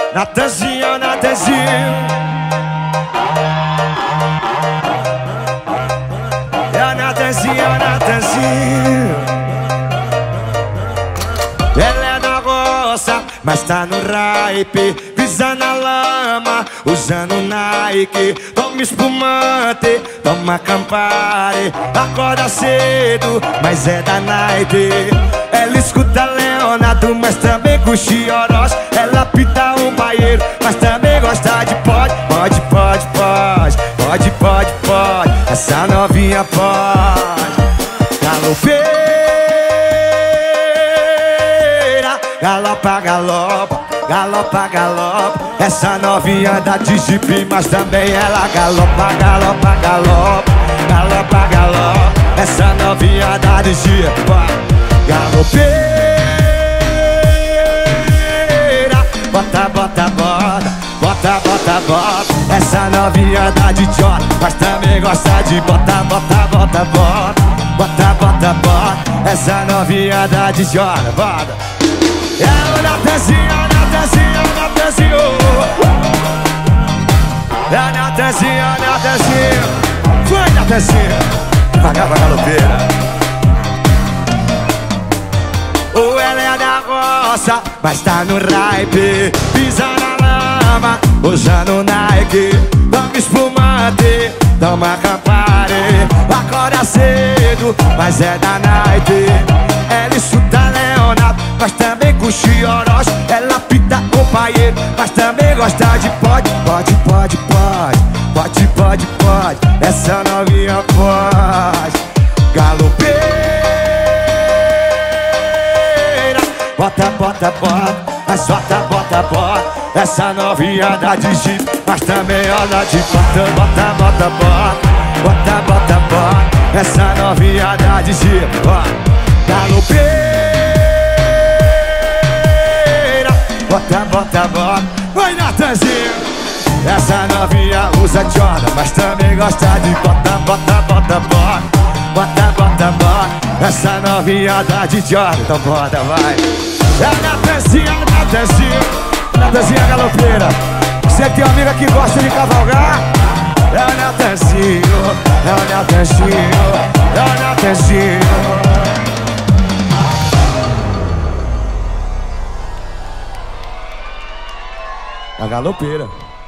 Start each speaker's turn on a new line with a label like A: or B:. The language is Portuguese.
A: Natanzinho, Natanzinho. É Natanzinho, Natanzinho. Ela é da roça, mas tá no hype. Pisa na lama, usando Nike. Toma espumante, toma Campari. Acorda cedo, mas é da night. Ela escuta Leonardo, mas também curte Oroz. Ela pita um paieiro, mas também gosta de pode. Pode, pode, pode, pode, pode, pode. Essa novinha pode. Galopeira, galopa, galopa, galopa, galopa. Essa novinha anda de jipe, mas também ela galopa, galopa, galopa, galopa, galopa. Essa novinha anda de jipe, galopeira. Bota, bota, bota, bota, bota, bota. Essa novinha anda de jota, mas também gosta de bota, bota, bota, bota, bota, bota, bota. Essa novinha anda de jota, bota. É o Natanzinho, Natanzinho, Natanzinho. É o Natanzinho, Natanzinho. Foi, Natanzinho. Devagar, galopeira. Ou ela é da roça, mas tá no hype. Pisa na lama, usando Nike. Toma espumante, toma Campari. Acorda cedo, mas é da night. Ela escuta Leonardo, mas também curte Oroz. Ela pita o paieiro, mas também gosta de pode. Pode, pode, pode, pode, pode, pode. Essa novinha pode. Galopeira. Bota, bota, bota, mas bota, bota, bota. Essa novinha dá de jeep, mas também anda de bota, bota, bota, bota, bota, bota, bota. Essa novinha dá de jeep, galopeira. Bota, bota, bota. Oi, Natanzinho. Essa novinha usa Jordan, mas também gosta de bota, bota, bota, bota, bota, bota, bota. Essa novinha dá de Jordan, então bota, vai. É a Natanzinho, Natanzinho, Natanzinho galopeira. Você tem uma amiga que gosta de cavalgar? É o Natanzinho, é o Natanzinho, é o Natanzinho. A galopeira.